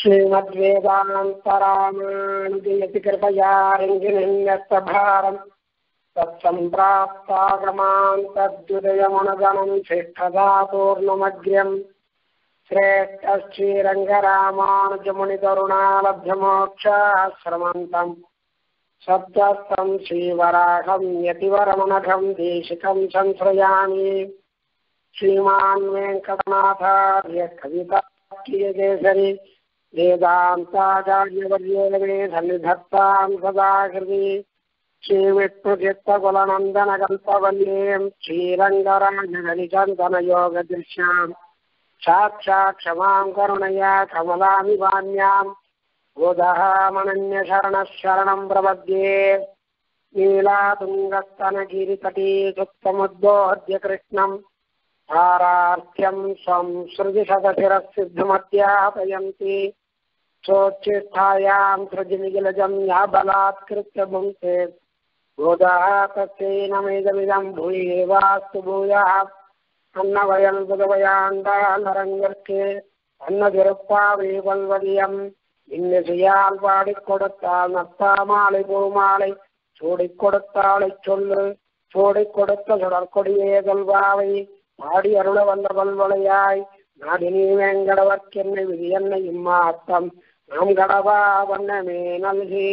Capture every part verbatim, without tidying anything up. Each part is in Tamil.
श्रीमद्वेदान्तरामानुजयति कृपया रङ्गिनिन्यस्तभारम् तत्सम्प्राप्तागमान् तद्युदयमनुगणं शिष्ठदा पूर्णमग्र्यम् श्रेष्ठश्रीरङ्गरामानुजमुनिकरुणालब्धमोक्षाश्रमन्तम् सद्यस्तं श्रीवराहं यतिवरमनघं देशिकं संश्रयामि। श्रीमान् वेङ्कटनाथार्य कविताकेसरी वेदान्ताचार्यवर्यो मे सन्निधत्तां सदा हृदि श्रीविष्णुचित्तकुलनन्दनकल्पवल्लीं श्रीरङ्गराजगणिचन्दनयोगदृश्यां साक्षात् क्षमां करुणया कमलामिवान्यां गोदहामनन्यशरणः शरणं प्रपद्ये। नीलातुङ्गस्तनगिरितटी सुप्तमुद्बोध्य कृष्णम् पारार्थ्यं स्वं सृजिशतशिरःसिद्धमध्यापयन्ति सोच्छिष्ठायां सृजिनिखिलजं या बलात्कृत्य भुङ्क्ते गोदाः तस्यै नमेदमिदं भूयेवास्तु भूयः अन्नवयल् புதுவையாண்டாளரங்கற்கு அன்னதிருப்பாவை வல்வதியம் இன்னிசையால் பாடிக் கொடுத்தால் நத்தாமாலை பூமாலை சூடிக் கொடுத்தாளை சொல்லு சூடிக் கொடுத்த சுடற்கொடியே கல்வாவை பாடி அருள வந்த பல்வளையாய் நாடினி வேங்கடவர்க்கென்னை விதி என்னை இம்மாத்தம் நாம் கடவா வண்ணமே நல்கி.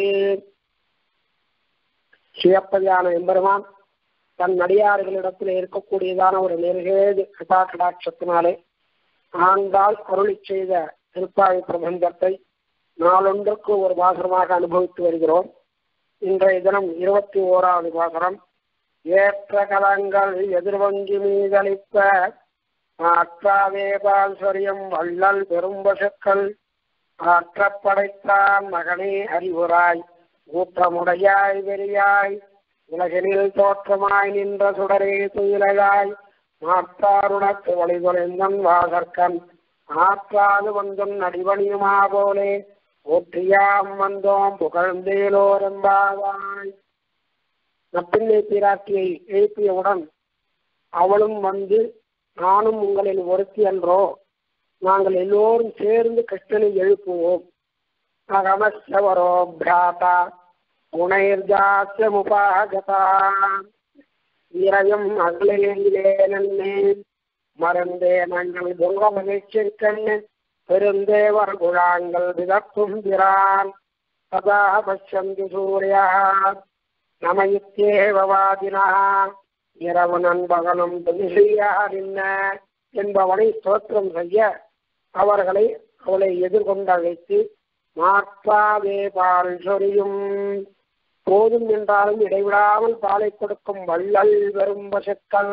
சிவப்பதியான எம்பெருமான் தன் அடியார்களிடத்தில் இருக்கக்கூடியதான ஒரு நெருகேது கிருபா கடாட்சத்தினாலே ஆண்டால் அருளி செய்த திருப்பாவை பிரபந்தத்தை நாளொன்றுக்கு ஒரு பாசனமாக அனுபவித்து வருகிறோம். இன்றைய தினம் இருபத்தி ஓராவது பாசனம். ஏற்ற கலங்கள் எதிர்வங்கி மீதளிப்ப ஆற்றாவே பால் சொரியம் வள்ளல் பெரும்பசுக்கள் ஆற்ற படைத்தான் மகனே அறிவுராய் ஊற்றமுடையாய் வெறியாய் உலகினில் தோற்றமாய் நின்ற சுடரே துயிலாய் மாற்றாருணத்து வழிதொலைந்தன் வாசற்கண் ஆற்றாது வந்தன் அடிபணியுமா போலே ஒற்றியாம் வந்தோம் புகழ்ந்தேலோரெம்பாவாய். நப்பிள்ளை பிராட்டியை எழுப்பியவுடன் அவளும் வந்து நானும் உங்களில் ஒருத்தி என்றோ, நாங்கள் எல்லோரும் சேர்ந்து கிருஷ்ணனை எழுப்புவோம். அகமஸ்வரோ பிராதா குணைர்ஜாசமுபாகதா இரையும் அகலையிலே நன்னே மறந்தே நாங்கள் பொங்க மகிழ்ச்சிக்கண்ணு பெருந்தேவர் குழாங்கள் விதப்பும் பிரான் சதா பஷ்யந்தி சூரியா நமயித்தேவவாதினா இரவு நண்பகலும் துணியாரின்ன என்பவனை ஸ்தோத்திரம் செய்ய அவர்களை அவளை எதிர்கொண்டழைத்து மாற்றாவே பால் சொரியும் போதும் என்றாலும் இடைவிடாமல் பாலை கொடுக்கும் வள்ளல் வெறும் பசுக்கள்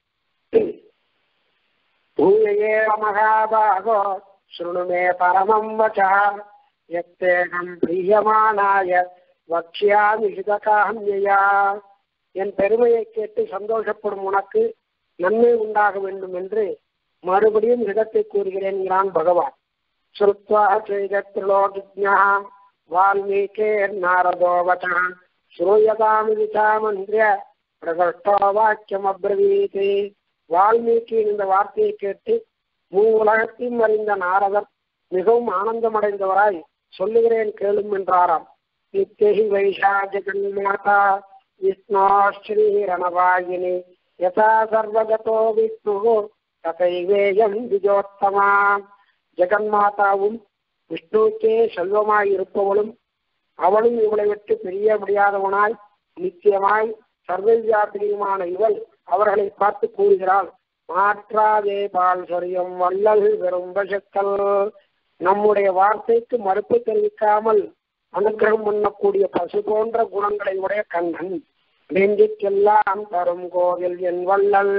பூயையே மகாபாகோ ஸ்ருணுமே பரமம் வசா எத்தேகம் பிரியமானாய வக்ஷ்யாமி ஹிதகாம்யா. என் பெருமையை கேட்டு சந்தோஷப்படும் உனக்கு நன்மை உண்டாக வேண்டும் என்று மறுபடியும் ஹிதத்தை கூறுகிறேன் பகவான். ஸ்ருத்வா சேதத்ரிலோகிஜ்ஞா வால்மீகே நாரதோ வசா ஸ்ரூயதாமிதி சாமந்திர பிரகஷ்டோ வாக்கியம் அப்ரவீதி. வால்மீகியின் இந்த வார்த்தையை கேட்டு மூ உலகத்தையும் அறிந்த நாரதர் மிகவும் ஆனந்தமடைந்தவராய் சொல்லுகிறேன் கேளும் என்றாராம். நித்யஹி வைஷா ஜெகன்மாதா விஷ்ணோ ஸ்ரீரணவாயினி யதா சர்வகதோ விஷ்ணு ததைவேயம் விஜோத்தமா. ஜெகன்மாதாவும் விஷ்ணுக்கே செல்வமாய் இருப்பவளும் அவளும் இவளை விட்டு பிரிய முடியாதவனாய் நித்தியமாய் சர்வவியாபிரியுமான இவள் அவர்களை பார்த்து கூறுகிறாள். மாற்றாதே பால் சொரியும் வள்ளல் வெறும் பசுக்கள். நம்முடைய வார்த்தைக்கு மறுப்பு தெரிவிக்காமல் அனுகிரகம் பண்ணக்கூடிய பசு போன்ற குணங்களை உடைய கண்ணன் நெஞ்சுக்கெல்லாம் தரும் கோவில் என் வள்ளல்.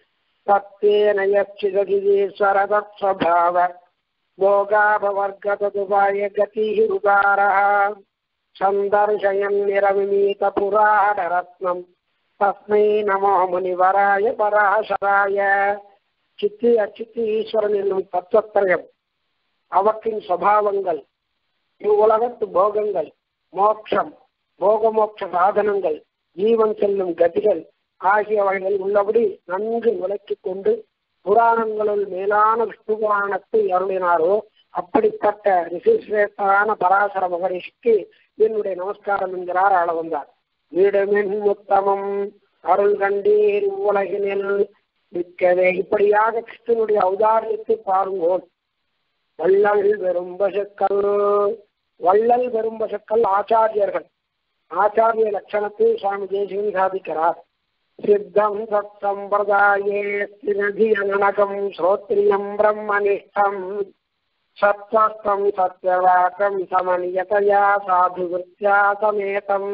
தத்தேனயச்சிதீஸ்வர தத்ஸ்வபாவ போகாபவர்கதுபாய கதிஹிருகாரா சந்தர்ஷயன் நிரவிமீத புராண ரத்னம் தஸ்மை நமோ முனிவராய பராசராய. சித்தி அச்சித்தி ஈஸ்வரன் என்னும் தத்துவத்திரயம், அவற்றின் சுபாவங்கள், இவ்வுலகத்து போகங்கள், மோட்சம், போகமோட்ச சாதனங்கள், ஜீவன் செல்லும் கதிகள் ஆகியவைகள் உள்ளபடி நன்கு விளக்கிக் கொண்டு புராணங்களுள் மேலான விஷ்ணு புராணத்தை அருளினாரோ அப்படிப்பட்ட ரிஷிஸ்ரேஷ்டான பராசர மகரிஷிக்கு என்னுடைய நமஸ்காரம் என்கிறார் ஆள வந்தார். வீடுமென் உத்தமம் அருள் கண்டீர் உலகினில் மிக்கவே. இப்படியாக கிருஷ்ணனுடைய ஔதாரியத்தை பாருங்கோள். வள்ளல் வெறும் பசுக்கள், வள்ளல் வெறும் பசுக்கள் ஆச்சாரியர்கள். ஆச்சாரிய லட்சணத்தை சுவாமி தேசிகன் சாதிக்கிறார். சித்தம் சத் சம்பிரதாயே ஸ்திரதியனகம் ஸ்ரோத்ரியம் பிரம்மனிஷ்டம் சத்வஸ்தம் சத்யவாக்கம் சமநியதயா சாதுவிருத்யா சமேதம்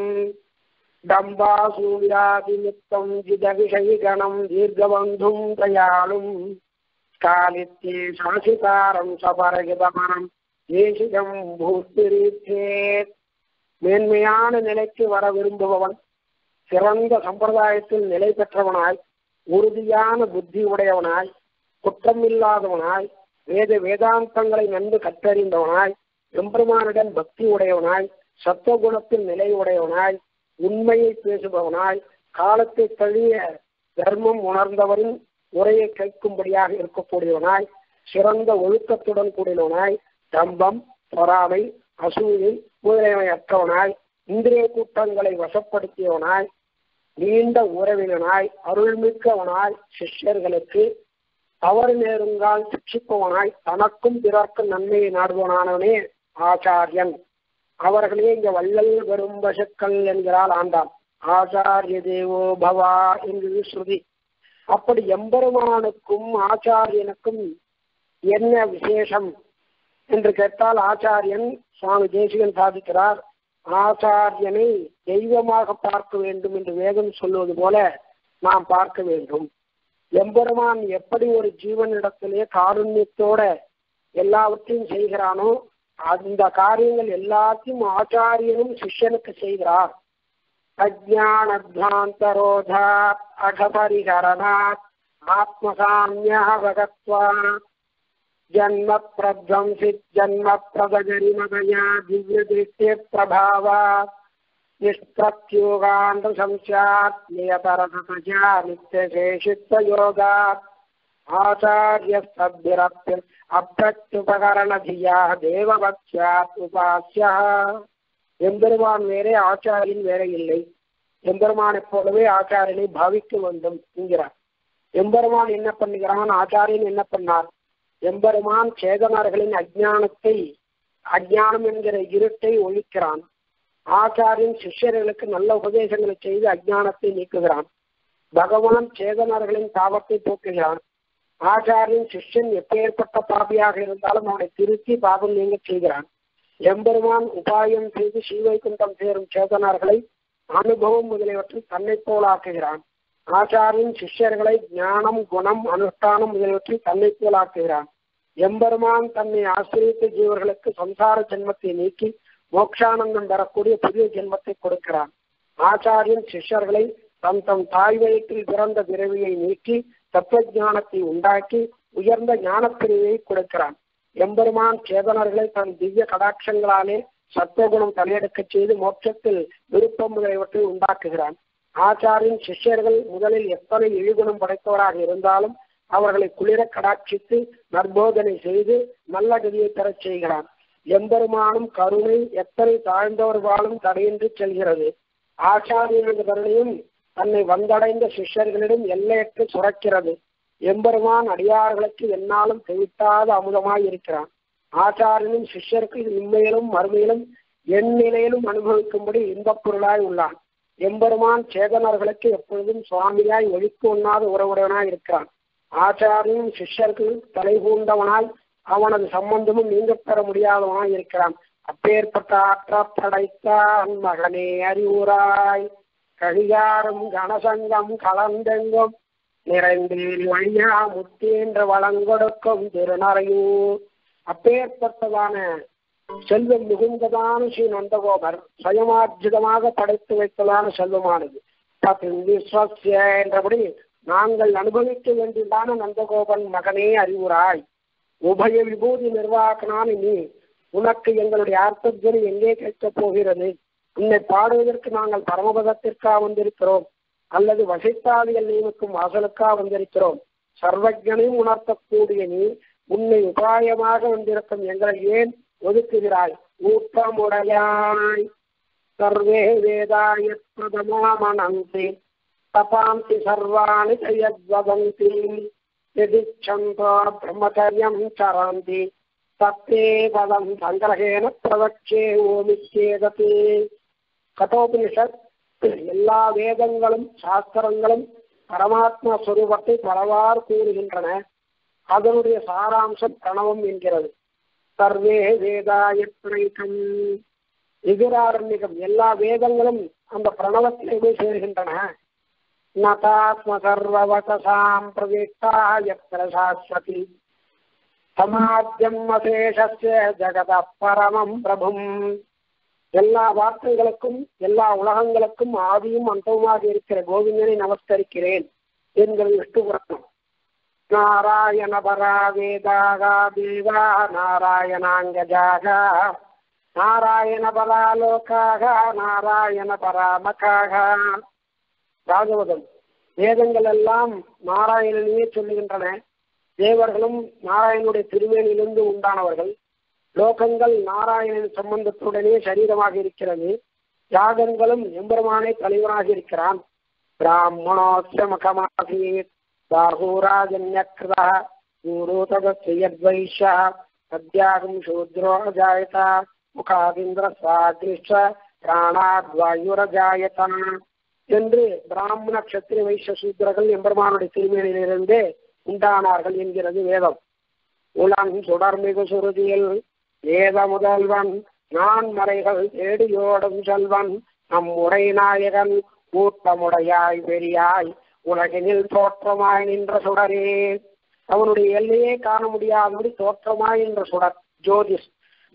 டம்பாசூயாதிமுக்தம் ஜித விஷயிகணம் தீர்க்கபந்தும் தயாளும் காலித்தே சாசிதாரம் சபரகிதமரம் தேசிகம் பூஸ்திரீச்சேத். மேன்மையான நிலைக்கு வர விரும்புபவன், சிறந்த சம்பிரதாயத்தில் நிலை பெற்றவனாய், உறுதியான புத்தி உடையவனாய், குற்றமில்லாதவனாய், வேத வேதாந்தங்களை நன்கு கற்றறிந்தவனாய், எம்பெருமானிடம் பக்தி உடையவனாய், சத்துவகுணத்தில் நிலை உடையவனாய், உண்மையை பேசுபவனாய், காலத்தை தழிய தர்மம் உணர்ந்தவரின் உரையை கேட்கும்படியாக இருக்கக்கூடியவனாய், சிறந்த ஒழுக்கத்துடன் கூடினவனாய், தம்பம், பொறாமை, அசூயை முதலியவை அற்றவனாய், இந்திரிய கூட்டங்களை வசப்படுத்தியவனாய், நீண்ட உறவினனாய், அருள்மிக்கவனாய், சிஷ்யர்களுக்கு தவறு நேருங்கால் சிக்ஷிப்பவனாய், தனக்கும் பிறர்க்கும் நன்மையை நாடுவனானவனே ஆச்சாரியன். அவர்களே இங்க வள்ளல் வெறும் பசுக்கள் என்கிறாள் ஆண்டாள். ஆச்சாரிய தேவோ பவா என்று ஸ்ருதி. அப்படி எம்பெருமானுக்கும் ஆச்சாரியனுக்கும் என்ன விசேஷம் என்று கேட்டால், ஆச்சாரியன் சுவாமி தேசிகன் சாதிக்கிறார், ஆச்சாரியனை தெய்வமாக பார்க்க வேண்டும் என்று வேதம் சொல்வது போல நாம் பார்க்க வேண்டும். எம்பெருமான் எப்படி ஒரு ஜீவனிடத்திலே காருண்யத்தோட எல்லாவற்றையும் செய்கிறானோ அந்த காரியங்கள் எல்லாத்தையும் ஆச்சாரியனும் சிஷ்யனுக்கு செய்கிறார். அஜ்ஞானத்வாந்தரோதா அகபரிகரணாத் ஆத்மசாமியவகத்வா ஜன்ம பிரத்வம்சி ஜன்ம பிரதகரிமதயா திவ்ய திருஷ்டே பிரபாவா நிஷ்பிரத்யோகாந்த சம்சாத் நியதரசதஜா நித்யசேஷித்த யோகாத் ஆச்சாரிய சத்பிரப்ய அப்ரத்யுபகரணதியா தேவபக்ஷ்யாத் உபாஸ்யா. எம்பெருமான் வேறே ஆச்சாரியன் வேற இல்லை. எம்பெருமானை போலவே ஆச்சாரியனை பாவிக்க வேண்டும் என்கிறார். எம்பெருமான் என்ன பண்ணுகிறான், ஆச்சாரியன் என்ன பண்ணார்? எம்பெருமான் சேதனர்களின் அஜ்ஞானத்தை அஜ்ஞானம் என்கிற இருட்டை ஒழிக்கிறான். ஆச்சாரியன் சிஷ்யர்களுக்கு நல்ல உபதேசங்களை செய்து அஜ்ஞானத்தை நீக்குகிறான். பகவான் சேதனர்களின் பாவத்தை போக்குகிறான். ஆச்சாரியன் சிஷ்யன் எப்பேற்பட்ட பாபியாக இருந்தாலும் அவனை திருத்தி பாவம் நீங்க செய்கிறான். எம்பெருமான் உபாயம் செய்து ஸ்ரீவைகுண்டம் சேரும் சேதனர்களை அனுபவம் முதலியவற்றில் தன்னை போலாக்குகிறான். ஆச்சாரியன் சிஷ்யர்களை ஞானம், குணம், அனுஷ்டானம் முதலியவற்றில் தன்னை போலாக்குகிறான். எம்பெருமான் தன்னை ஆசிரியத்த ஜீவர்களுக்கு சம்சார ஜென்மத்தை நீக்கி மோட்சானந்தம் பெறக்கூடிய புதிய ஜென்மத்தை கொடுக்கிறான். ஆச்சாரியன் சிஷ்யர்களை தம் தம் தாய் வயிற்றில் பிறந்த பிறவியை நீக்கி தத்துவ ஞானத்தை உண்டாக்கி உயர்ந்த ஞான பிரிவை கொடுக்கிறான். எம்பெருமான் சேதனர்களை தன் திவ்ய கடாட்சங்களாலே சத்துவகுணம் தலையெடுக்க செய்து மோட்சத்தில் விருப்பம் முதலியவற்றை உண்டாக்குகிறான். ஆச்சாரின் சிஷ்யர்கள் முதலில் எத்தனை இழிகுணம் படைத்தவராக இருந்தாலும் அவர்களை குளிர கடாட்சித்து நற்போதனை செய்து நல்ல கதியை பெறச் செய்கிறான். எம்பெருமானும் கருணை எத்தனை தாழ்ந்தவர்களும் தடையின்றி செல்கிறது. ஆச்சாரியனது கருணையும் தன்னை வந்தடைந்த சிஷ்யர்களிடம் எல்லையற்று சுரக்கிறது. எம்பெருமான் அடியார்களுக்கு என்னாலும் தெவிட்டாத அமுதமாய் இருக்கிறான். ஆச்சாரியனும் சிஷ்யர்கள் இம்மையிலும் மறுமையிலும் எந்நிலையிலும் அனுபவிக்கும்படி இன்பப் பொருளாய் உள்ளான். எம்பெருமான் சேதனர்களுக்கு எப்பொழுதும் சுவாமியாய் ஒழிக்கு ஒண்ணாத உறவுடையவனாய் இருக்கிறான். ஆச்சாரியனும் சிஷ்யர்கள் தலைகூண்டவனாய் அவனது சம்பந்தமும் நீங்க பெற முடியாதவனாய் இருக்கிறான். அப்பேற்பட்ட ஆற்ற படைத்தான் மகனே அறிவுராய் கழியாரும் கனசங்கம் கலந்தெங்கும் நிறைந்தேறி வழியா முத்தி என்று வளங்கொடுக்கும் திருநறையூர். அப்பேற்பட்டதான செல்வம் மிகுந்ததான ஸ்ரீ நந்தகோபர் சுயமார்ஜிதமாக படைத்து வைத்ததான செல்வமானது என்றபடி நாங்கள் அனுபவிக்க வேண்டியதான நந்தகோபன் மகனே அறிவுராய் உபய விபூதி நிர்வாகனான நீ உனக்கு எங்களுடைய அர்த்தஜனை எங்கே கேட்கப் போகிறது? உன்னை பாடுவதற்கு நாங்கள் பரமபதத்திற்காக வந்திருக்கிறோம் அல்லது வசித்தாதிகள் நியமிக்கும் வாசலுக்காக வந்திருக்கிறோம். சர்வஜனையும் உணர்த்தக்கூடிய நீ உன்னை உபாயமாக வந்திருக்கும் எங்களை ஏன் ஒதுக்குகிறாய்? ஊற்றமுடையாய் சர்வே வேதாய பதமாமனந்தி தபாந்தி சர்வாணி ஜயத்வதந்தி யதிச்சந்தோ பிரம்மச்சரியம் சரந்தி தத்தே பதம் சங்கிரகேன பிரவக்ஷே ஓமிச்சேதது. கதோபனிஷத் எல்லா வேதங்களும் சாஸ்திரங்களும் பரமாத்மா ஸ்வரூபத்தை பலவாறு கூறுகின்றன. அதனுடைய சாராம்சம் பிரணவம் என்கிறது. சர்வே வேதாய பிரணயிகம் எதிராரண்யகம் எல்லா வேதங்களும் அந்த பிரணவத்திலே போய் சேர்கின்றன. நதாத்ம சர்வவசாம் பிரவேக்தாய பிரசாஸ்வதி சமாத்யம் அசேஷஸ்ய ஜகத பரமம் பிரபும். எல்லா வார்த்தைகளுக்கும் எல்லா உலகங்களுக்கும் ஆதியும் அந்தவுமாக இருக்கிற கோவிந்தனை நமஸ்கரிக்கிறேன் என்கிறது விஷ்ணு புராணம். நாராயண பரா வேதாகா தேவா நாராயணாங்கஜாக நாராயண பராலோகாக நாராயண பராமகாக. பாகவதம் வேதங்கள் எல்லாம் நாராயணனையே சொல்லுகின்றன. தேவர்களும் நாராயணனுடைய திருமேனிலிருந்து உண்டானவர்கள். லோகங்கள் நாராயணன் சம்பந்தத்துடனே சரீரமாக இருக்கிறது. யாகங்களும் எம்பெருமானே தலைவராக இருக்கிறான். பிராமணோத்சமகமாசீத் பாகூராஜன்யக்ருதா குருதத்வைஷா சத்யாகம் சூத்ரோ ஜாயத முகாதிந்திர சாகிருஷ்ட பிராணாத்வாயுரஜாயதா என்று பிராமண கஷத்திரிய வைஷ்ய சூத்ரர்கள் எம்பெருமானுடைய திருமேனிலிருந்தே உண்டானார்கள் என்கிறது வேதம். உலன் சுடர்மிகு சுருதியில் வேத முதல்வன் நான் மறைகள் தேடியோடும் செல்வன் நம் உரை நாயகன் கூட்டமுடையாய் பெரியாய் உலகினில் தோற்றமாய் நின்ற சுடரே. அவனுடைய எல்லையே காண முடியாதபடி தோற்றமாய் நின்ற சுடர் ஜோதிஷ்.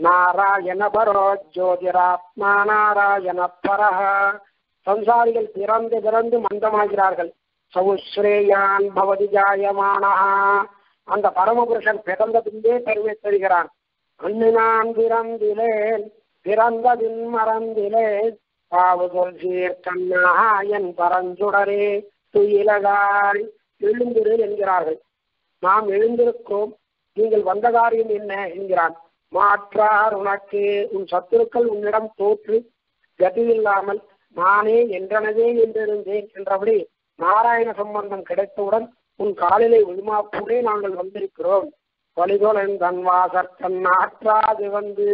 நாராயண பரோ ஜோதிராத்மா நாராயண பரஹ. சம்சாரிகள் பிறந்து பிறந்து மந்தமாகிறார்கள். சவுஸ்ரேயான் பவதி ஜாயமானா. அந்த பரமபுருஷன் பிறந்த பின்பே பெருமை தருகிறான். அன்னு நான் பிறந்திலேன் பிறந்ததின் மறந்திலேன் பாவுதொல் சீர்கண்ணா என் பரஞ்சுடரே துயிலகாய். எழுந்திரு என்கிறார்கள். நாம் எழுந்திருக்கிறோம், நீங்கள் வந்த காரியம் என்ன என்கிறான். மாற்றார் உனக்கு உன் சத்துருக்கள் உன்னிடம் தோற்று கதியில்லாமல் நானே என்றனவே என்றிருந்தேன் என்றபடி நாராயண சம்பந்தம் கிடைத்தவுடன் உன் காலிலை விழுமாப்பூரே நாங்கள் வந்திருக்கிறோம். வலிதொலன் தன்வாசற்கண் ஆற்றாது வந்து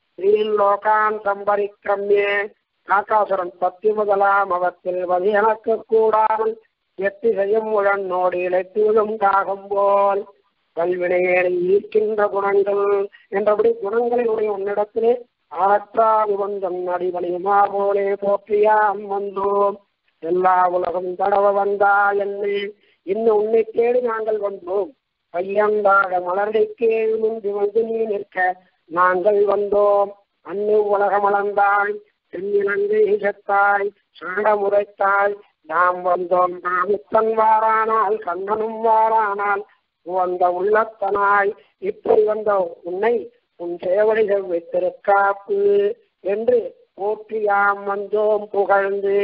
ஸ்ரீலோகான் சம்பரிக்கிரம்யே. காக்காசுரன் பத்தி முதலாம் அவத்தில் வது எனக்கு கூடாமல் எத்தி செய்யும் உழன்னோடு இழைத்துவிடும் காகம் போல் கல்வினையேறி ஈர்க்கின்ற குணங்கள் என்றபடி குணங்களினுடைய உன்னிடத்திலே ஆற்றாது வந்தம் அடிவழியுமா போலே போற்றியாம் வந்தோம். எல்லா உலகம் தடவ வந்தா என்னை இன்னும் உன்னை தேடி நாங்கள் வந்தோம். பையந்தாக மலர்டைக்கே முந்தி வந்து நீ நிற்க நாங்கள் வந்தோம். அன்னு உலகம் அளந்தாய் தென்னிலங்கை செத்தாய் சாடமுறைத்தாய் நாம் வந்தோம். நாமுத்தன் வாரானால் கண்ணனும் வாரானால் வந்த உள்ளத்தனாய் இப்படி வந்த உன்னை உன் சேவடிகள் வைத்திருக்காப்பு என்று போற்றியாம் வந்தோம் புகழ்ந்து.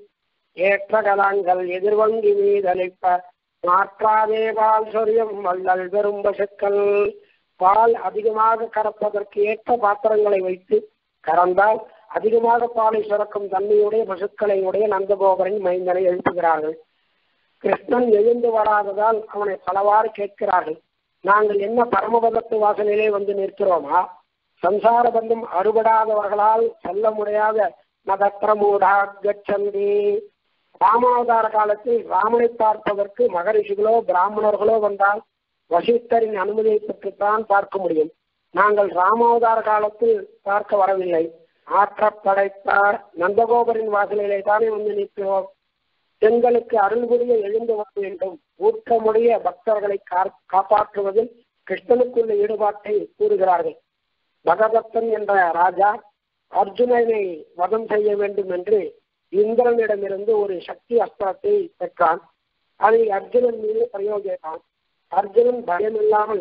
ஏற்ற கலங்கள் எதிர்வங்கி மீதளிப்ப மாற்றாதே பால் சொரியம் வள்ளல் பெரும் பசுக்கள். பால் அதிகமாக கறப்பதற்கு ஏற்ற பாத்திரங்களை வைத்து கறந்தால் அதிகமாக பாலை சுரக்கும் தன்மையுடைய பசுக்களை உடைய நந்தகோபரின் மைந்தனை எழுப்புகிறார்கள். கிருஷ்ணன் எழுந்து வராததால் அவனை பலவாறு கேட்கிறார்கள். நாங்கள் என்ன பரமபதத்து வாசலிலே வந்து நிற்கிறோமா? சம்சார பந்தம் அறுபடாதவர்களால் செல்ல முடியாத நதத்திரமூடா கச்சந்தி. ராமாவதார காலத்தில் ராமனை பார்ப்பதற்கு மகரிஷிகளோ பிராமணர்களோ வந்தால் வசிஷ்டரின் அனுமதியை பெற்றுத்தான் பார்க்க முடியும். நாங்கள் ராமாவதார காலத்தில் பார்க்க வரவில்லை. ஆற்ற படைத்தார் நந்தகோபரின் வாசலிலே தானே வந்து நிற்கிறோம். எங்களுக்கு அருள் புரிய எழுந்து வர வேண்டும். ஊற்றமுடைய பக்தர்களை காப்பாற்றுவதில் கிருஷ்ணனுக்குள்ள ஈடுபாட்டை கூறுகிறார்கள். பகதத்தன் என்ற ராஜா அர்ஜுனனை வதம் செய்ய வேண்டும் என்று இந்திரனிடமிருந்து ஒரு சக்தி அஸ்திரத்தை பெற்றான். அதை அர்ஜுனன் மீது பிரயோகித்தான். அர்ஜுனன் பயமில்லாமல்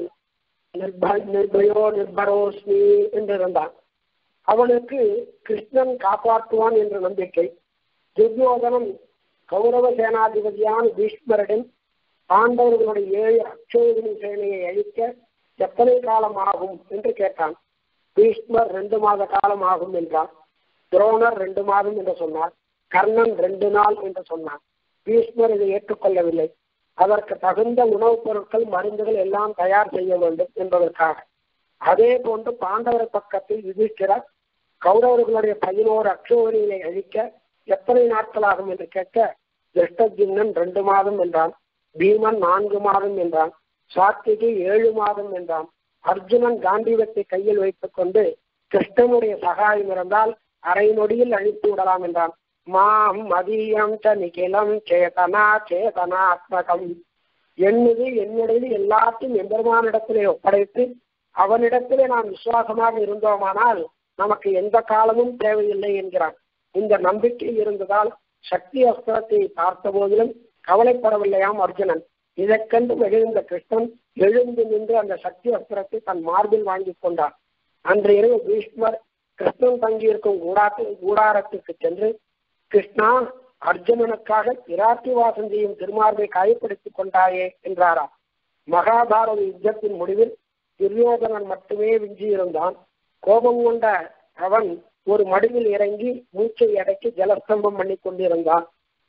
நிர்பயோ நிர்பரோஸ்மி என்றிருந்தான். அவனுக்கு கிருஷ்ணன் காப்பாற்றுவான் என்ற நம்பிக்கை. துரியோதனன் கௌரவ சேனாதிபதியான பீஷ்மரிடம் பாண்டவர்களுடைய ஏழு அக்ஷோகினி சேனையை அழிக்க எத்தனை காலம் ஆகும் என்று கேட்டான். பீஷ்மர் ரெண்டு மாத காலம் ஆகும் என்றார். துரோணர் ரெண்டு மாதம் என்று சொன்னார். கர்ணன் ரெண்டு நாள் என்று சொன்னார். பீஷ்மர் இதை ஏற்றுக்கொள்ளவில்லை. அதற்கு தகுந்த உணவுப் பொருட்கள், மருந்துகள் எல்லாம் தயார் செய்ய வேண்டும் என்பதற்காக. அதே போன்று பாண்டவர் பக்கத்தில் யுதிஷ்டிரர் கௌரவர்களுடைய பதினோரு அக்ஷோவரியை அழிக்க எத்தனை நாட்கள் ஆகும் என்று கேட்க திருஷ்டத்யும்னன் ரெண்டு மாதம் என்றான். பீமன் நான்கு மாதம் என்றான். சாத்திகி ஏழு மாதம் என்றான். அர்ஜுனன் காண்டீவத்தை கையில் வைத்துக் கொண்டு கிருஷ்ணனுடைய சகாயம் இருந்தால் அரை நொடியில் அழித்து விடலாம் என்றான். மாம் மதியம் ச நிகிலம் சேதனா சேதனாத்மகம், என்னது என்னுடைய எல்லாத்தையும் எம்பெருமானிடத்திலே ஒப்படைத்து அவனிடத்திலே நாம் விசுவாசமாக இருந்தோமானால் நமக்கு எந்த காலமும் தேவையில்லை என்கிறான். இந்த நம்பிக்கை இருந்ததால் சக்தி அஸ்திரத்தை பார்த்த போதிலும் கவலைப்படவில்லையாம் அர்ஜுனன். இதை கண்டு மகிழ்ந்த கிருஷ்ணன் எழுந்து நின்று அந்த சக்தி அஸ்திரத்தை தன் மார்பில் வாங்கி கொண்டான். அன்று இரவு பீஷ்மர் கிருஷ்ணன் தங்கியிருக்கும் கூடாரத்து கூடாரத்திற்கு சென்று, கிருஷ்ணா, அர்ஜுனனுக்காக பிராட்டி வாசம் செய்யும் திருமார்பை காயப்படுத்திக் கொண்டாயே என்றாராம். மகாபாரத யுத்தத்தின் முடிவில் துரியோதனன் மட்டுமே விஞ்சியிருந்தான். கோபம் கொண்ட அவன் ஒரு மடுவில் இறங்கி மூச்சை அடக்கி ஜலஸ்தம்பம் பண்ணி கொண்டிருந்தான்.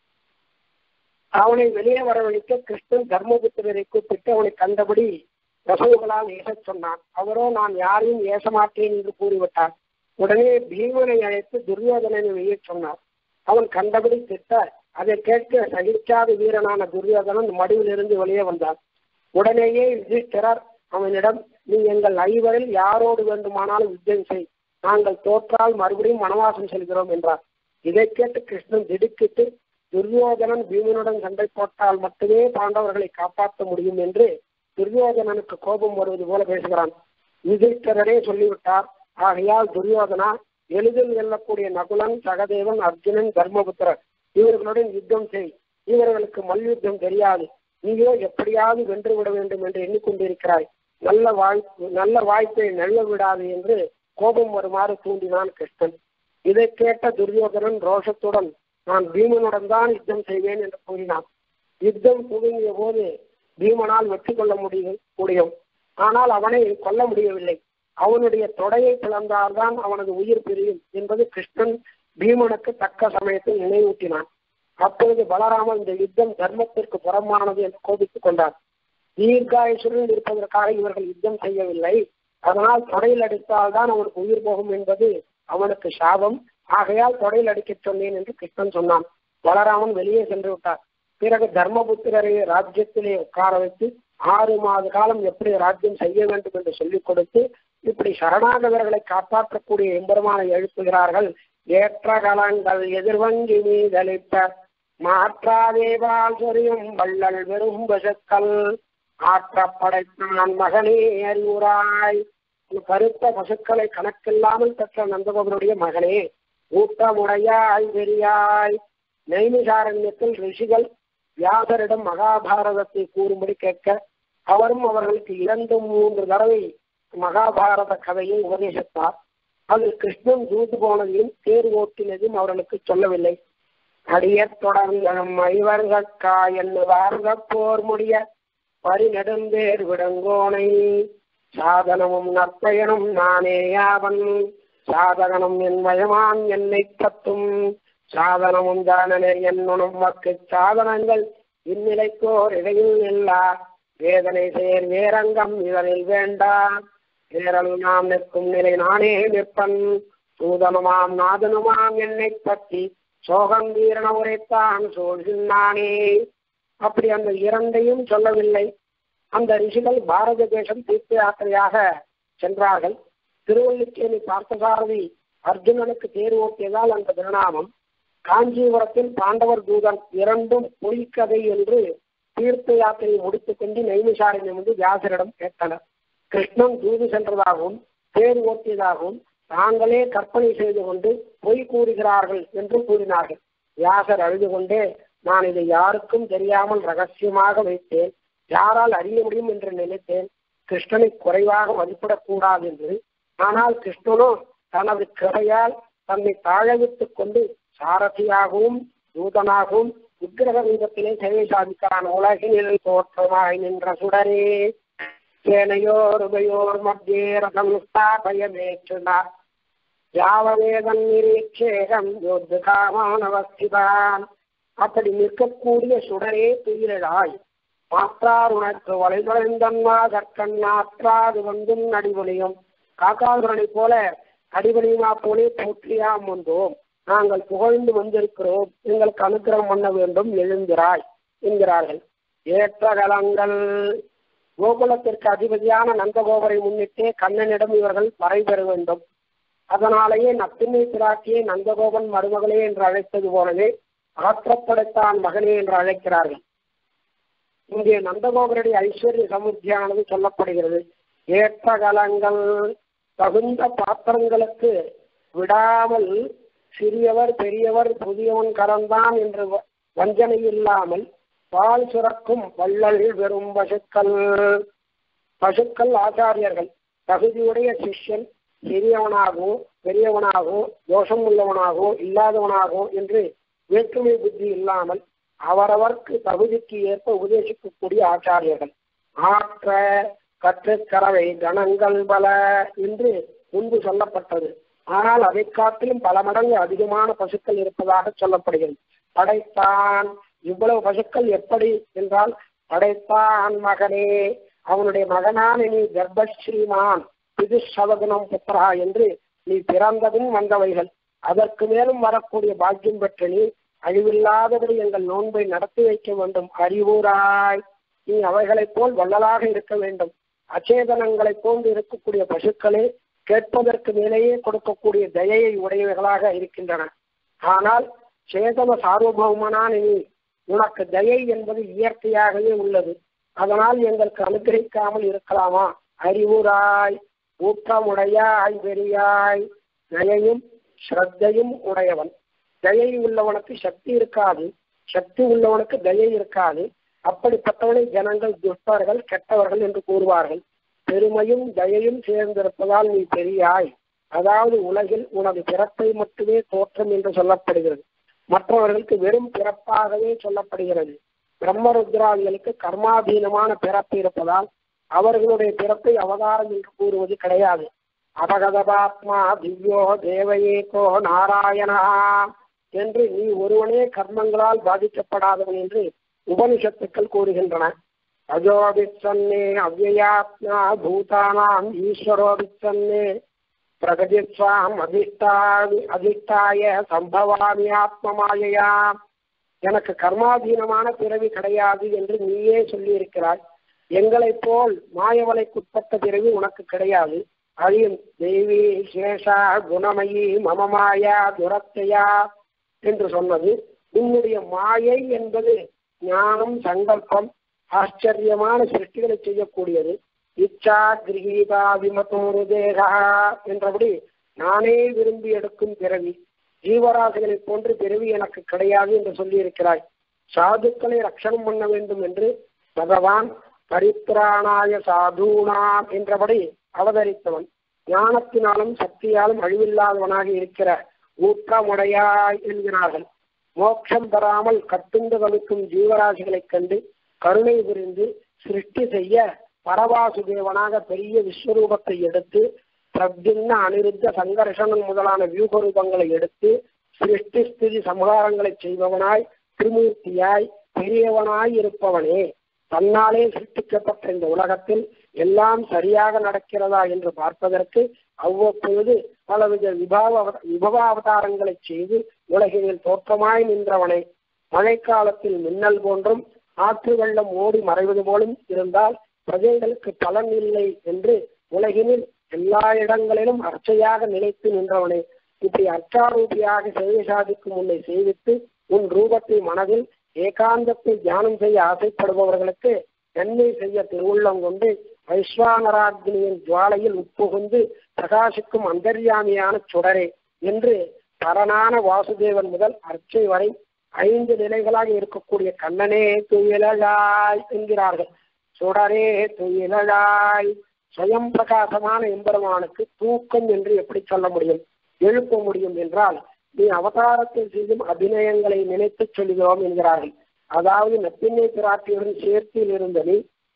அவனை வெளியே வரவழைக்க கிருஷ்ணன் தர்மபுத்திரரை கூப்பிட்டு அவனை கண்டபடி ரசவுகளால் ஏசச் சொன்னான். அவரோ நான் யாரையும் ஏச மாட்டேன் என்று கூறிவிட்டார். உடனே பீமனை அழைத்து துரியோதனனை வெளியே சொன்னார். அவன் கண்டபடி திட்ட அதை கேட்க சகிக்காத வீரனான துரியோதனன் மடுவில் இருந்து வெளியே வந்தான். உடனேயே யுதிஷ்டிரர் அவனிடம், நீ எங்கள் ஐவரில் யாரோடு வேண்டுமானாலும் யுத்தம் செய், நாங்கள் தோற்றால் மறுபடியும் வனவாசம் செல்கிறோம் என்றார். இதை கேட்டு கிருஷ்ணன் திடுக்கிட்டு, துரியோதனன் பீமனுடன் சண்டை போட்டால் மட்டுமே பாண்டவர்களை காப்பாற்ற முடியும் என்று துரியோதனனுக்கு கோபம் வருவது போல பேசுகிறான். யுதிஷ்டிரரே சொல்லிவிட்டார். ஆகையால் துரியோதனா, எளிதில் வெல்லக்கூடிய நகுலன், சகதேவன், அர்ஜுனன், தர்மபுத்திரர் இவர்களுடன் யுத்தம் செய். இவர்களுக்கு மல்யுத்தம் தெரியாது. நீயோ எப்படியாவது வென்று விட வேண்டும் என்று எண்ணிக்கொண்டிருக்கிறாய். நல்ல வாய்ப்பு நல்ல வாய்ப்பை நழுவ விடாது என்று கோபம் வருமாறு தூண்டினான் கிருஷ்ணன். இதை கேட்ட துரியோதனன் ரோஷத்துடன், நான் பீமனுடன் தான் யுத்தம் செய்வேன் என்று கூறினான். யுத்தம் துவங்கிய போது பீமனால் வெற்றி கொள்ள முடியும் முடியும் ஆனால் அவனை கொல்ல முடியவில்லை. அவனுடைய தொடையை பிளந்தால்தான் அவனது உயிர் பிரியும் என்பது கிருஷ்ணன் பீமனுக்கு தக்க சமயத்தில் நினைவூட்டினான். அப்பொழுது பலராமன் இந்த யுத்தம் தர்மத்திற்கு புறம்பானது என்று கோபித்துக் கொண்டார். தீர்காயுசுடன் இருப்பதற்காக இவர்கள் யுத்தம் செய்யவில்லை. அதனால் தொடையில் அடித்தால்தான் அவனுக்கு உயிர் போகும் என்பது அவனுக்கு சாபம். ஆகையால் தொடையில் அடிக்கச் சொன்னேன் என்று கிருஷ்ணன் சொன்னான். பலராமன் வெளியே சென்று விட்டார். பிறகு தர்மபுத்திரரை ராஜ்யத்திலே உட்கார வைத்து ஆறு மாத காலம் எப்படி ராஜ்யம் செய்ய வேண்டும் என்று சொல்லிக் கொடுத்து இப்படி சரணாகதர்களை காப்பாற்றக்கூடிய எம்பெருமானை எழுப்புகிறார்கள். ஏற்ற கலங்கள் எதிர்வங்கி மீதளிப்ப மாற்றாதேவால் சொரியும் வள்ளல் வெறும் பசுக்கள் ஆற்ற படைத்தான் மகனே அறிவுராய். கருத்த பசுக்களை கணக்கில்லாமல் பெற்ற நந்தகோபனுடைய மகனே, ஊட்டமுடையாய் பெரியாய். நைமிசாரண்யத்தில் ரிஷிகள் வியாசரிடம் மகாபாரதத்தை கூறும்படி கேட்க அவரும் அவர்களுக்கு இரண்டு மூன்று தடவை மகாபாரத கதையை உபதேசித்தார். அதில் கிருஷ்ணன் தூது போனதையும் தேர் ஓட்டினதையும் அவர்களுக்கு சொல்லவில்லை. அடிய தொடர்ந்தும் ஐவர்கா என்னுவார்க போர் முடிய பரிநெடுந்தேர் விடங்கோனை சாதனமும் நற்பயனும் நானே யாவன் சாதகனும் என் மயமான் என்னை கத்தும் சாதனமும் தானே என்னும் மக்கு சாதனங்கள் இந்நிலைக்கோர் இடையில் இல்லா வேதனை சேர் வேரங்கம் இதனில் வேண்டா வேரல் நாம் நிற்கும் நிலை நானே நிற்பன் சூதனுமாம் நாதனுமாம் என்னை பற்றி சோகம் வீரன உரைத்தான் சோழ்கின்றானே. அப்படி அந்த இரண்டையும் சொல்லவில்லை. அந்த ரிஷிகள் பாரத தேசம் தீர்த்த யாத்திரையாக சென்றார்கள். திருவல்லிக்கேணி பார்த்தசாரதி அர்ஜுனனுக்கு தேர் ஓட்டியதால் அந்த திருநாமம். காஞ்சிபுரத்தில் பாண்டவர் தூதன் இரண்டும் பொய்க்கதை என்று தீர்த்த யாத்திரையை முடித்துக் கொண்டு நைமிசாரண்யம் வந்து வியாசரிடம் கேட்டனர். கிருஷ்ணன் தூது சென்றதாகவும் தேர் ஓட்டியதாகவும் தாங்களே கற்பனை செய்து கொண்டு பொய் கூறுகிறார்கள் என்று கூறினார்கள். வியாசர் அழுது கொண்டே, நான் இதை யாருக்கும் தெரியாமல் ரகசியமாக வைத்தேன், யாரால் அறிய முடியும் என்று நினைத்தேன். கிருஷ்ணனை குறைவாக மதிப்பிடக்கூடாது என்று. ஆனால் கிருஷ்ணனோ தனது கிரையால் தன்னை தாழவித்துக் கொண்டு சாரதியாகவும் தூதனாகவும் விக்கிரக ரூபத்திலே சேவை சாதிக்கிறான். உலகினில் தோற்றமாய் நின்ற சுடரே சேனையோருபயோர் மத்தியே ரதம் ஸ்தாபயமேச்சுனா யாவவேதன் நிரீட்சேகம் யோத்து காமானவஸ்திதான். அப்படி நிற்கக்கூடிய சுடரே துயிலாய் மாற்றார் உனக்கு வளைவளைந்தன்மா கற்கண்ணாற்றாது வந்தும் நடிபொழியும். காக்காசுரனை போல அடிபணியுமா போலே போற்றியாம் வந்தோம், நாங்கள் புகழ்ந்து வந்திருக்கிறோம், எங்களுக்கு அனுக்கிரகம் பண்ண வேண்டும், எழுந்திராய் என்கிறார்கள். ஏற்றகலங்கள் கோகுலத்திற்கு அதிபதியான நந்தகோபரை முன்னிட்டே கண்ணனிடம் இவர்கள் பறை பெற வேண்டும். அதனாலேயே நப்பின்னை பிராட்டியை நந்தகோபன் மருமகளே என்று அழைத்தது போலவே ஆற்றப்படைத்தான் மகனே என்று அழைக்கிறார்கள். இங்கே நந்தகோபருடைய ஐஸ்வர்ய சமுத்தியானது சொல்லப்படுகிறது. ஏற்றகலங்கள் தகுந்த பாத்திரங்களுக்கு விடாமல் சிறியவர் பெரியவர் புதியவன் கரந்தான் என்று வஞ்சனை இல்லாமல் பால் சுரக்கும் வள்ளல் வெறும் பசுக்கள். பசுக்கள் ஆச்சாரியர்கள் தகுதியுடைய சிஷ்யன் சிறியவனாகவோ பெரியவனாகவோ தோஷம் உள்ளவனாகவோ இல்லாதவனாகவோ என்று வேற்றுமை புத்தி இல்லாமல் அவரவர்க்கு தகுதிக்கு ஏற்ப உபதேசிக்கக்கூடிய ஆச்சாரியர்கள். ஆற்ற கற்றுக்கறவை கணங்கள் பல என்று முன்பு சொல்லப்பட்டது. ஆனால் அதை காட்டிலும் பல மடங்கு அதிகமான பசுக்கள் இருப்பதாக சொல்லப்படுகிறது. படைத்தான் இவ்வளவு பசுக்கள் எப்படி என்றால், படைத்தான் மகனே, அவனுடைய மகனான நீ கர்ப்பஸ்ரீமான் இது சவகுணம் புத்திரா என்று நீ பிறந்ததும் வந்தவைகள். அதற்கு மேலும் வரக்கூடிய பாக்கியம் பெற்ற நீ அழிவில்லாதபடி எங்கள் நோன்பை நடத்தி வைக்க வேண்டும். அறிவுராய் நீ அவைகளைப் போல் வள்ளலாக இருக்க வேண்டும். அச்சேதனங்களை போன்று இருக்கக்கூடிய பசுக்களே கேட்பதற்கு மேலேயே கொடுக்கக்கூடிய தயையை உடையவைகளாக இருக்கின்றன. ஆனால் சேதன சார்வபௌமனான நீ, உனக்கு தயை என்பது இயற்கையாகவே உள்ளது. அதனால் எங்களுக்கு அனுகிரகிக்காமல் இருக்கலாமா? அறிவுராய் ஊற்றமுடையாய் பெரியாய் தயையும் ஸ்ரத்தையும் உடையவன். தயை உள்ளவனுக்கு சக்தி இருக்காது, சக்தி உள்ளவனுக்கு தயை இருக்காது. அப்படிப்பட்டவனை ஜனங்கள் துஷ்டர்கள் கெட்டவர்கள் என்று கூறுவார்கள். பெருமையும் தயையும் சேர்ந்திருப்பதால் நீ பெரியாய், அதாவது உலகில் உனது பிறப்பை மட்டுமே தோற்றம் என்று சொல்லப்படுகிறது. மற்றவர்களுக்கு வெறும் பிறப்பாகவே சொல்லப்படுகிறது. பிரம்மருத்ராதிகளுக்கு கர்மாதீனமான பிறப்பு இருப்பதால் அவர்களுடைய பிறப்பை அவதாரம் என்று கூறுவது கிடையாது. அபகதபாத்மா திவ்யோ தேவயேகோ நாராயணா என்று நீ ஒருவனே கர்மங்களால் பாதிக்கப்படாதவன் என்று உபனிஷத்துக்கள் கூறுகின்றன. அஜோபிச்சன்னே அவ்யயாத்மா பூதானாம் ஈஸ்வரோபிச்சன்னே பிரகதிஸ்வாம் அதிஷ்டாமி அதிஷ்டாய சம்பவாமி ஆத்மமாயையா. எனக்கு கர்மாதீனமான பிறவி கிடையாது என்று நீயே சொல்லி இருக்கிறாய். எங்களை போல் மாயவலைக்குட்பட்ட பிறவி உனக்கு கிடையாது. அழியும் தேவி சேஷா குணமயி மமமாயா துரத்தையா என்று சொன்னது. உன்னுடைய மாயை என்பது ஞானம், சங்கல்பம், ஆச்சரியமான சிருஷ்டிகளை செய்யக்கூடியது. இச்சா கிரகீதா விமதோரு தேகா என்றபடி நானே விரும்பி எடுக்கும் பிறவி. ஜீவராசிகளை போன்று பிறவி எனக்கு கிடையாது என்று சொல்லி இருக்கிறாய். சாதுக்களை ரட்சணம் பண்ண வேண்டும் என்று பகவான் பரித்ராணாய சாதுனாம் என்றபடி அவதரித்தவன். ஞானத்தினாலும் சக்தியாலும் அழிவில்லாதவனாக இருக்கிற ஊற்றமுடையாய் என்கிறார்கள். மோட்சம் பெறாமல் கட்டுண்டு கவிக்கும் ஜீவராசிகளை கண்டு கருணை புரிந்து சிருஷ்டி செய்ய பரவாசுதேவனாக பெரிய விஸ்வரூபத்தை எடுத்து பிரத்யும்ன அனிருத்த சங்கர்ஷணன் முதலான வியூக ரூபங்களை எடுத்து சிருஷ்டி ஸ்திதி சம்ஹாரங்களை செய்பவனாய் திருமூர்த்தியாய் பெரியவனாய் இருப்பவனே, தன்னாலே சிருஷ்டிக்கப்பட்ட இந்த உலகத்தில் எல்லாம் சரியாக நடக்கிறதா என்று பார்ப்பதற்கு அவ்வப்பொழுது பலவித விபாவ விபவாவதாரங்களை செய்து உலகில் தோற்றமாய் நின்றவனே, மழைக்காலத்தில் மின்னல் போன்றும் ஆற்று வெள்ளம் ஓடி மறைவது போலும் இருந்தால் பிரஜைகளுக்கு பலன் இல்லை என்று உலகினில் எல்லா இடங்களிலும் அர்ச்சையாக நிலைத்து நின்றவனே, இப்படி அர்ச்சாரூபியாக சேவை சாதிக்கும் உன்னை சேவித்து உன் ரூபத்தை மனதில் ஏகாந்தத்தை தியானம் செய்ய ஆசைப்படுபவர்களுக்கு நன்மை செய்ய திருவுள்ளம் கொண்டு வைஸ்வானராக்னியின் ஜுவாலையில் உட்புகுந்து பிரகாசிக்கும் அந்தர்யாமியான சுடரே என்று பரனான வாசுதேவன் முதல் அர்ச்சை வரை ஐந்து நிலைகளாக இருக்கக்கூடிய கண்ணனே துயிலாய் என்கிறார்கள். சுடரே துயிலாய். சுயம் பிரகாசமான எம்பெருமானுக்கு தூக்கம் என்று எப்படி சொல்ல முடியும், எழுப்ப முடியும் என்றால் நீ அவதாரத்தில் செய்யும் அபிநயங்களை நினைத்து சொல்கிறோம் என்கிறார்கள். அதாவது நப்பின்னை பிராட்டியுடன் சேர்த்தில் இருந்த நீ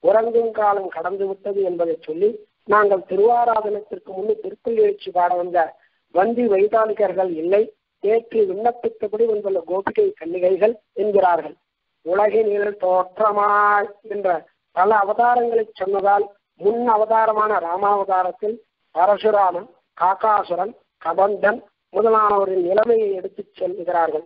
உறங்கும் காலம் கடந்து விட்டது என்பதை சொல்லி நாங்கள் திருவாராதனத்திற்கு முன்னு திருப்பள்ளி எழுச்சி பாட வந்த வந்தி வைதாலிகர்கள் இல்லை, நேற்று விண்ணப்பித்தபடி வந்துள்ள கோபிகை கன்னிகைகள் என்கிறார்கள். உலகினில் தோற்றமாய் என்ற பல அவதாரங்களை சொன்னதால் முன் அவதாரமான ராமாவதாரத்தில் பரசுராமன், காகாசுரன், கபந்தன் முதலானவரின் நிலைமையை எடுத்துச் செல்கிறார்கள்.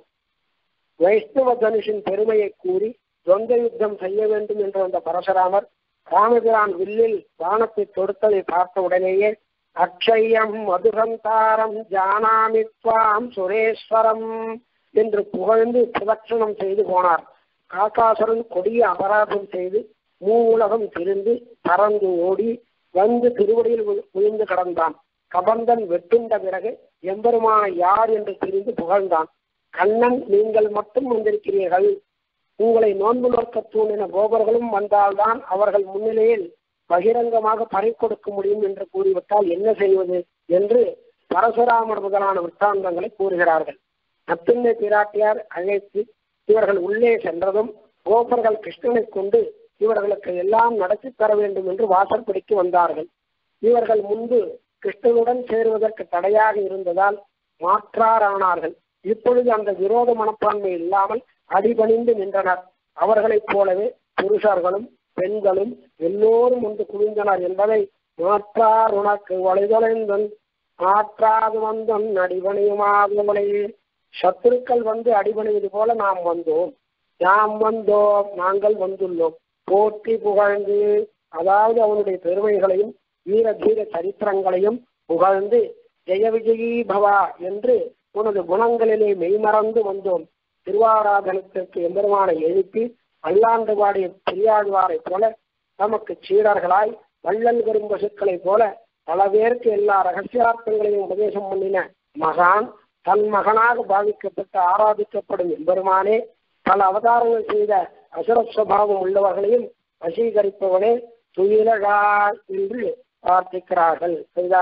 வைஷ்ணவ தனுஷின் பெருமையை கூறி துவந்த யுத்தம் செய்ய வேண்டும் என்று வந்த பரசுராமர் ராமபிரான் வில்லில் வானத்தை தொடுத்ததை பார்த்த உடனேயே அக்ஷயம் மதுகந்தாரம் ஜானாமித்வாம் சுரேஸ்வரம் என்று புகழ்ந்து பிரதட்சணம் செய்து போனார். காகாசுரன் கொடிய அபராதம் செய்து மூவுலகம் திரிந்து பறந்து ஓடி வந்து திருவடியில் விழுந்து கடந்தான். கபந்தன் வெட்டுண்ட பிறகு எம்பெருமான யார் என்று தெரிந்து புகழ்ந்தான். கண்ணன், நீங்கள் மட்டும் வந்திருக்கிறீர்கள், உங்களை நோன்பு நோக்க தூண்டின கோபர்களும் வந்தால்தான் அவர்கள் முன்னிலையில் பகிரங்கமாக பறை கொடுக்க முடியும் என்று கூறிவிட்டால் என்ன செய்வது என்று பரசுராமர் முதலான விற்த்தாந்தங்களை கூறுகிறார்கள். நப்பின்னை பிராட்டியார் அழைத்து இவர்கள் உள்ளே சென்றதும் கோபர்கள் கிருஷ்ணனை கொண்டு இவர்களுக்கு எல்லாம் நடத்தி தர வேண்டும் என்று வாசற்படிக்கு வந்தார்கள். இவர்கள் முன்பு கிருஷ்ணனுடன் சேருவதற்கு தடையாக இருந்ததால் மாற்றாரானார்கள். இப்பொழுது அந்த விரோத மனப்பான்மை இல்லாமல் அடிபணிந்து நின்றனர். அவர்களைப் போலவே புருஷர்களும் பெண்களும் எல்லோரும் வந்து குவிந்தனர் என்பதை மாற்றார் உனக்கு வளைதொலைந்தன் மாற்றாது வந்தன் அடிபணியுமாகவளே. சத்துருக்கள் வந்து அடிபணிவது போல நாம் வந்தோம், நாம் வந்தோம், நாங்கள் வந்துள்ளோம். போற்றி புகழ்ந்து, அதாவது அவனுடைய பெருமைகளையும் வீர தீர சரித்திரங்களையும் புகழ்ந்து ஜெய விஜயீ பவா என்று உனது குணங்களிலே மெய்மறந்து வந்தோம். திருவாராதனத்திற்கு எம்பெருமானை எழுப்பி பல்லாண்டு பாடிய பெரியாழ்வாரை போல நமக்கு சீடர்களாய் வள்ளல் பெரும்பசுக்களை போல பல பேருக்கு எல்லா ரகசியார்த்தங்களையும் உபதேசம் பண்ணின மகான் தன் மகனாக பாவிக்கப்பட்டு ஆராதிக்கப்படும் எம்பெருமானே, பல அவதாரங்கள் செய்த அசுரஸ்வபாவம் உள்ளவர்களையும் வசீகரிப்பவனே துயிலகா என்று பிரார்த்திக்கிறார்கள்.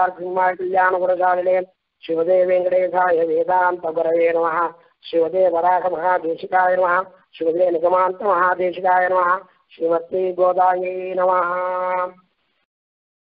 கல்யாண குரகாலிலே சிவதே வெங்கடேசாய வேதாந்த குரவே நமஹ. சிவதே வராக மகாதேசிகாய நமஹ. சிவதே நிகமாந்த மகாதேசிகாய நமஹ. ஸ்ரீமத்ரீ கோதாயை நமஹ.